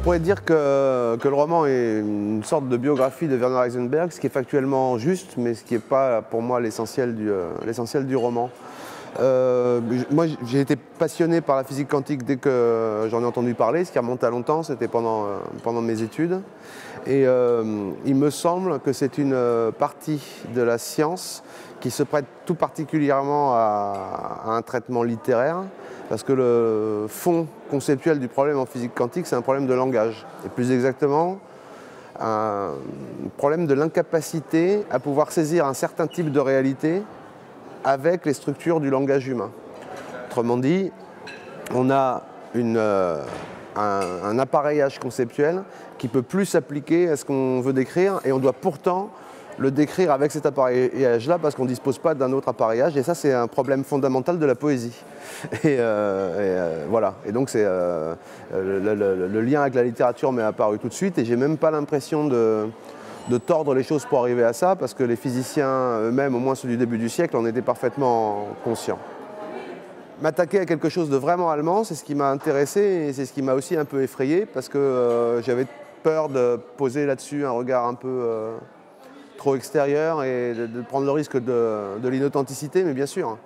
pourrait dire que le roman est une sorte de biographie de Werner Heisenberg, ce qui est factuellement juste, mais ce qui n'est pas pour moi l'essentiel du roman. Moi, j'ai été passionné par la physique quantique dès que j'en ai entendu parler, ce qui remonte à longtemps, c'était pendant mes études. Et il me semble que c'est une partie de la science qui se prête tout particulièrement à un traitement littéraire, parce que le fond conceptuel du problème en physique quantique, c'est un problème de langage. Et plus exactement, un problème de l'incapacité à pouvoir saisir un certain type de réalité avec les structures du langage humain. Autrement dit, on a un appareillage conceptuel qui peut plus s'appliquer à ce qu'on veut décrire, et on doit pourtant le décrire avec cet appareillage-là parce qu'on ne dispose pas d'un autre appareillage, et ça c'est un problème fondamental de la poésie. Voilà, et donc le lien avec la littérature m'est apparu tout de suite, et j'ai même pas l'impression de tordre les choses pour arriver à ça, parce que les physiciens eux-mêmes, au moins ceux du début du siècle, en étaient parfaitement conscients. M'attaquer à quelque chose de vraiment allemand, c'est ce qui m'a intéressé, et c'est ce qui m'a aussi un peu effrayé, parce que j'avais peur de poser là-dessus un regard un peu trop extérieur et de prendre le risque de l'inauthenticité, mais bien sûr.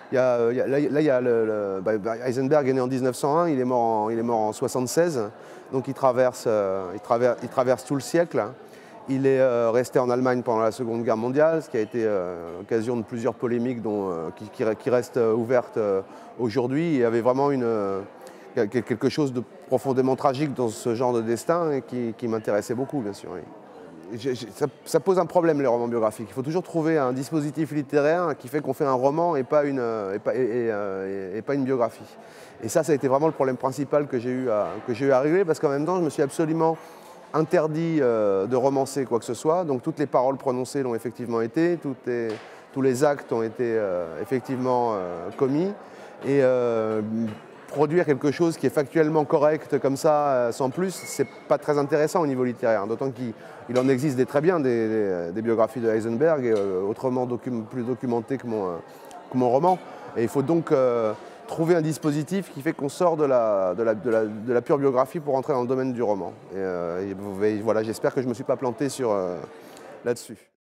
Heisenberg est né en 1901, il est mort en 1976, donc il traverse tout le siècle. Il est resté en Allemagne pendant la Seconde Guerre mondiale, ce qui a été l'occasion de plusieurs polémiques qui restent ouvertes aujourd'hui. Il y avait vraiment quelque chose de profondément tragique dans ce genre de destin, et qui m'intéressait beaucoup, bien sûr. Oui. Ça pose un problème, les romans biographiques. Il faut toujours trouver un dispositif littéraire qui fait qu'on fait un roman et pas une biographie. Et ça a été vraiment le problème principal que j'ai eu à régler, parce qu'en même temps, je me suis absolument interdit de romancer quoi que ce soit. Donc toutes les paroles prononcées l'ont effectivement été, tous les actes ont été effectivement commis. Et produire quelque chose qui est factuellement correct comme ça, sans plus, c'est pas très intéressant au niveau littéraire. D'autant qu'il en existe très bien des biographies de Heisenberg, autrement plus documentées que mon roman. Et il faut donc trouver un dispositif qui fait qu'on sort de la pure biographie pour entrer dans le domaine du roman. Et voilà, j'espère que je ne me suis pas planté là-dessus.